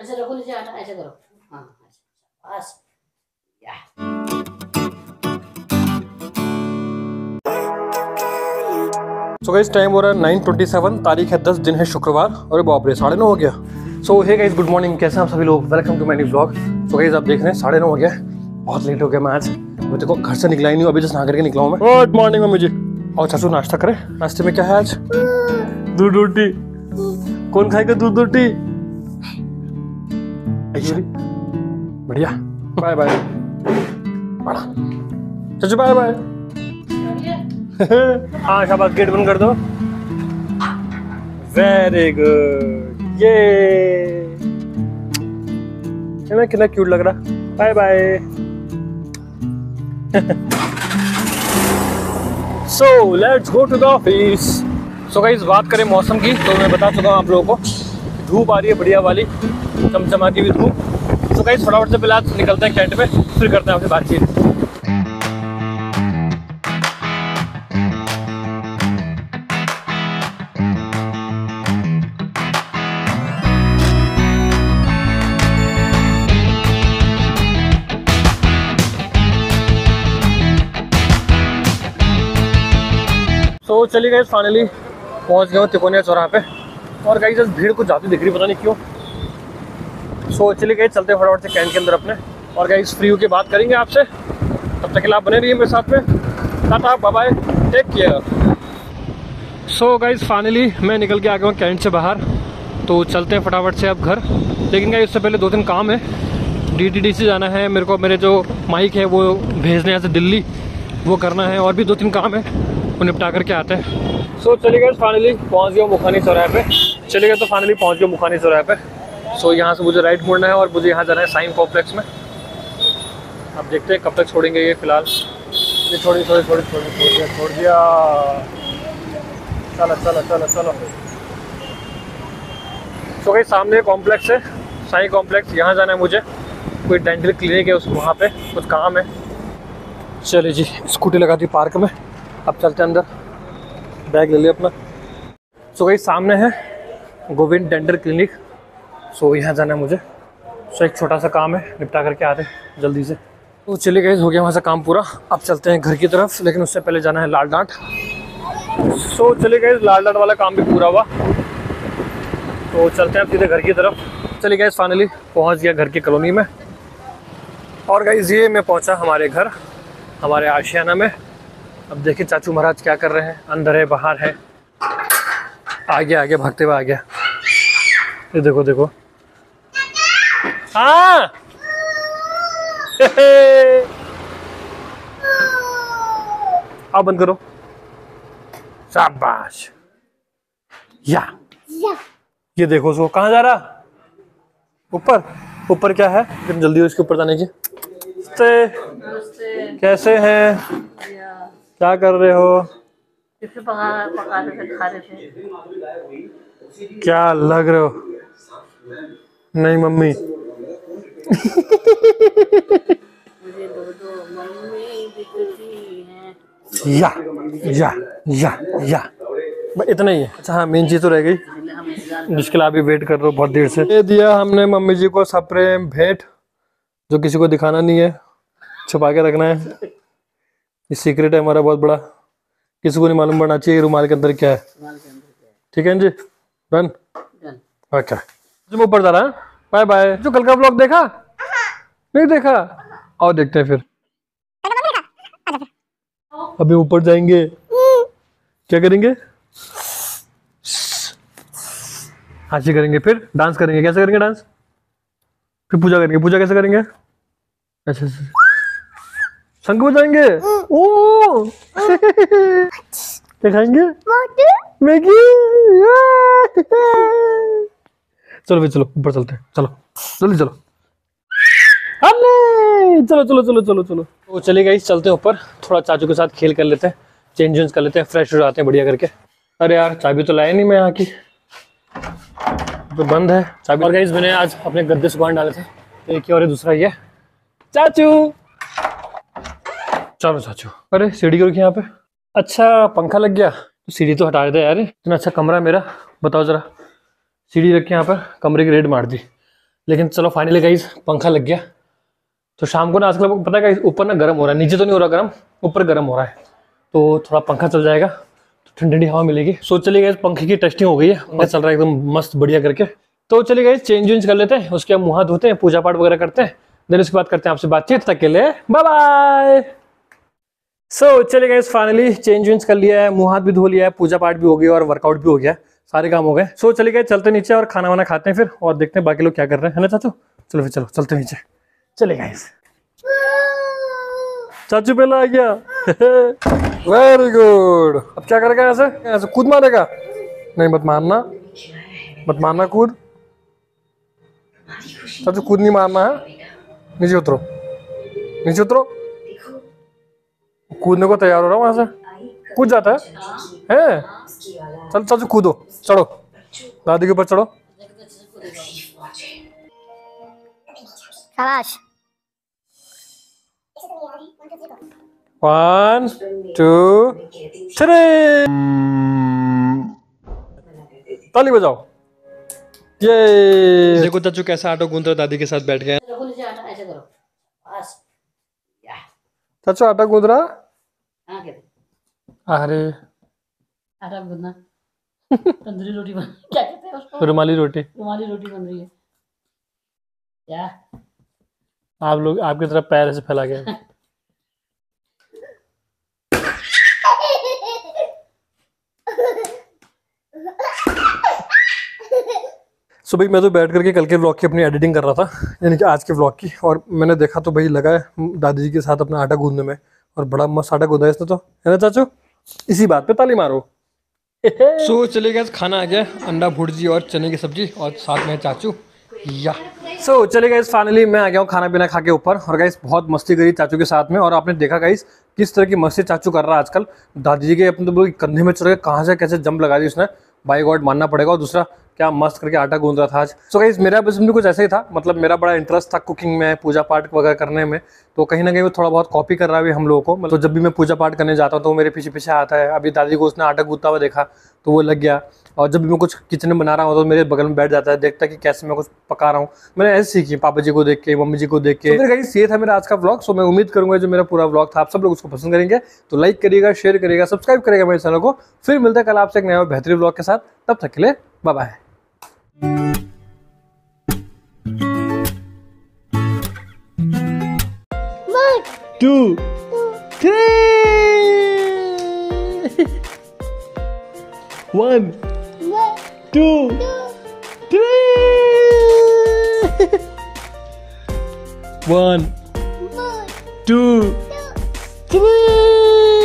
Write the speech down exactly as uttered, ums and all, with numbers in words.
ऐसे रखो नीचे आटा, ऐसे करो। हाँ बस या। सो गाइस टाइम हो रहा है नाइन ट्वेंटी सेवन, तारीख है दस, दिन है शुक्रवार। और बाप रे साढ़े नौ हो गया। So hey guys good morning, कैसे हैं आप सभी लोग? Welcome to my new vlog. So guys आप देख रहे हैं साढ़े नौ हो गया, बहुत लेट हो गया मैं आज। मैं देखो घर से निकला ही नहीं हूँ, अभी जस्ट नहा करके निकला हूँ मैं। Good morning mummy ji. और चाचू नाश्ता करें। नाश्ते में क्या है आज? दूध रोटी। कौन खाएगा दूध रोटी? बढ़िया। बाय बाय चाचू, बाय बाय। हाँ शाबाश, गेट बंद कर दो। Very good. ये ना कितना क्यूट लग रहा। Bye bye. So let's go to the office. So guys बात करें मौसम की, तो मैं बता चुका हूँ आप लोगों को, धूप आ रही है बढ़िया वाली, चमचमा की भी धूप। सो गाइस फटाफट से पहले आज निकलते हैं कैंट में, फिर करते हैं आपसे बातचीत। तो चलिए गाइस फाइनली पहुंच गए तिकोनिया चौराहे पे। और गाइस जस्ट भीड़ कुछ ज़्यादा दिख रही, पता नहीं क्यों। सो चलिए गाइस चलते हैं फटाफट से कैंट के अंदर अपने, और गाइस फ्री होके बात करेंगे आपसे। तब तक के लिए आप बने रहिए मेरे साथ में। Tata bye bye, take care. So guys finally मैं निकल के आ गया हूँ कैंट से बाहर, तो चलते हैं फटाफट से अब घर। लेकिन गाइस उससे पहले दो तीन काम है। डी टी डी से जाना है मेरे को, मेरे जो माइक है वो भेजने यहाँ से दिल्ली, वो करना है। और भी दो तीन काम है, वो निपटा करके आते हैं। सो so, चलिए गए फाइनली पहुंच गया मुखानी चौराहे पे। चलिए गए तो फाइनली पहुंच गया मुखानी चौराहे पे। सो so, यहाँ से मुझे राइट मुड़ना है और मुझे यहाँ जाना है साइन कॉम्प्लेक्स में। अब देखते हैं कब तक छोड़ेंगे ये। फिलहाल ये छोड़ी छोड़ी छोड़ी छोड़ी छोड़ दिया छोड़ दिया चलो चलो चलो चलो। सो so, सामने कॉम्प्लेक्स है, साइन कॉम्प्लेक्स, यहाँ जाना है मुझे। कोई डेंटल क्लिनिक है, उस वहाँ पे कुछ काम है। चलिए जी, स्कूटी लगा दी पार्क में, अब चलते हैं अंदर। बैग ले लिया अपना। सो गई सामने है गोविंद डेंटल क्लिनिक। सो यहाँ जाना है मुझे। सो एक छोटा सा काम है, निपटा करके आते हैं जल्दी से। तो चलिए गए, हो गया वहाँ से काम पूरा। अब चलते हैं घर की तरफ, लेकिन उससे पहले जाना है लाल डांट। सो चलिए गए, लाल डांट वाला काम भी पूरा हुआ, तो चलते हैं अब सीधे घर की तरफ। चलिए गए फाइनली पहुँच गया घर की कॉलोनी में। और गाइस ये मैं पहुँचा हमारे घर, हमारे आशियाना में। अब देखिए चाचू महाराज क्या कर रहे हैं, अंदर है बाहर है, आगे आगे भागते हुए आ गया। ये देखो देखो। हाँ आप बंद करो। शाबाश। या, या। ये देखो सो कहाँ जा रहा? ऊपर। ऊपर क्या है? जल्दी हो इसके ऊपर जाने की। कैसे हैं? क्या कर रहे हो? पका पका रहे थे, खा रहे थे। क्या लग रहे हो? नहीं मम्मी। मुझे दो दो मम्मी दिखती हैं। या या या या इतना ही है। अच्छा हाँ, मेन चीज तो रह गई जिसके लिए आप भी वेट कर रहे हो बहुत देर से। ये दिया हमने मम्मी जी को सप्रेम भेंट, जो किसी को दिखाना नहीं है, छुपा के रखना है। ये सीक्रेट है हमारा बहुत बड़ा, किसी को नहीं मालूम पड़ना चाहिए रुमाल के अंदर क्या है। ठीक है जी, डन। ओके तुम ऊपर जा रहा है। Bye bye. जो कल का ब्लॉग देखा? नहीं देखा? आओ देखते हैं फिर। अभी ऊपर जाएंगे, क्या करेंगे? हाथी करेंगे, फिर डांस करेंगे। कैसे करेंगे डांस? फिर पूजा करेंगे। पूजा कैसे करेंगे? अच्छा शंख बजाएंगे। ओ क्या खाएंगे? मैगी। चलो भाई चलो ऊपर चलते हैं, चलो जल्दी चलो। चलो चलो चलो चलो चलो। तो चले गए, चलते हैं ऊपर, थोड़ा चाचू के साथ खेल कर लेते हैं, चेंज वेंज कर लेते हैं, फ्रेश हो जाते हैं बढ़िया करके। अरे यार चाबी तो लाया नहीं मैं यहाँ की, तो बंद है चाबी। और गाइस मैंने आज अपने गद्दे सुखाने डाले थे, एक ही और दूसरा ये। चाचू चलो चाचू। अरे सीढ़ी क्यों रखी यहाँ पे? अच्छा पंखा लग गया, तो सीढ़ी तो हटा देते यार। इतना अच्छा कमरा है मेरा, बताओ जरा। सीढ़ी रखी यहाँ पर, कमरे की रेड मार दी। लेकिन चलो फाइनली गाइस पंखा लग गया। तो शाम को ना आजकल पता है गाइस ऊपर ना गर्म हो रहा है, नीचे तो नहीं हो रहा गर्म, ऊपर गर्म हो रहा है, तो थोड़ा पंखा चल जाएगा तो ठंडी ठंडी हवा मिलेगी। सो चलिए गाइस पंखे की टेस्टिंग हो गई है, पंखा चल रहा है एकदम मस्त बढ़िया करके। तो चलिए गाइस चेंज वेंज कर लेते हैं, उसके बाद मुँह हाथ धोते हैं, पूजा पाठ वगैरह करते हैं, देन उसके बाद करते हैं आपसे बातचीत। तक के लिए बाय बाय। सो चलिए गाइस फाइनली चेंज वेंज कर लिया है, मुँह हाथ भी धो लिया है, पूजा पाठ भी हो गया और वर्कआउट भी हो गया, सारे काम हो गए। सो चलिए गाइस चलते नीचे और खाना वाना खाते हैं फिर, और देखते हैं बाकी लोग क्या कर रहे हैं, है ना चाचू? चलो फिर चलो चलते नीचे। चलिए गाइस चाचू पहला आ गया। Very good. अब क्या करेगा? ऐसे ऐसे कूद मारेगा? नहीं मत मारना, मत मारना, कूद चाचू, कूद नहीं मारना है। नीचे उतरो, नीचे उतरो। कूदने को तैयार हो रहा हूँ, वहां से कूद जाता है हैं? चल चाचू कूदो, चढ़ो दादी के ऊपर चढ़ो। शाबाश। वन टू थ्री, ताली बजाओ। ये देखो चाचू कैसा आटा गूंद रहा, दादी के साथ बैठ गए। ऐसे करो बस। चाचू आटा गूंद रहा। अरे आटा गूंदना तंदूरी रोटी बन क्या कहते हैं उसको? रुमाली रोटी। रुमाली रोटी बन रही है क्या? आप लोग आपकी तरफ पैर ऐसे फैला गए। सो भाई मैं तो बैठ करके कल के व्लॉग की अपनी एडिटिंग कर रहा था, यानी कि आज के व्लॉग की, और मैंने देखा तो भाई लगा है दादी जी के साथ अपना आटा गूंदने में, और बड़ा मस्त आटा गूंदा है इसने तो, है ना चाचू? इसी बात पे ताली मारो। सो so, चलिए गाइस खाना आ गया, अंडा भुर्जी और चने की सब्जी, और साथ में चाचू या सो so, चलिए गाइस फाइनली मैं आ गया हूँ खाना पीना खा के ऊपर, और गाइस बहुत मस्ती करी चाचू के साथ में, और आपने देखा गाइस किस तरह की मस्ती चाचू कर रहा है आजकल। दादी जी के अपने तो कंधे में चढ़ के कहाँ से कैसे जंप लगा दी उसने, बाय गॉड मानना पड़ेगा। और दूसरा क्या मस्त करके आटा गूंद रहा था आज। सो गाइस मेरा बस भी कुछ ऐसा ही था, मतलब मेरा बड़ा इंटरेस्ट था कुकिंग में, पूजा पाठ वगैरह करने में, तो कहीं ना कहीं वो थोड़ा बहुत कॉपी कर रहा है हम लोगों को। मतलब जब भी मैं पूजा पाठ करने जाता हूँ तो वो मेरे पीछे पीछे आता है। अभी दादी को उसने आटा गूंदता हुआ देखा तो वो लग गया, और जब भी मैं कुछ किचन में बना रहा हूँ तो मेरे बगल में बैठ जाता है, देखता है कि कैसे मैं कुछ पका रहा हूँ। मैंने ऐसे सीखी पापा जी को देख के, मम्मी जी को देख के। तो गाइस ये था मेरा आज का व्लॉग। सो मैं उम्मीद करूंगा जो मेरा पूरा व्लॉग था आप सब लोग उसको पसंद करेंगे, तो लाइक करिएगा, शेयर करिएगा, सब्सक्राइब करिएगा मेरे चैनल को। फिर मिलता है कल आपसे एक नया और बेहतरीन व्लॉग के साथ, तब तक के लिए bye bye. Two, three. One, two, three. One, two, three.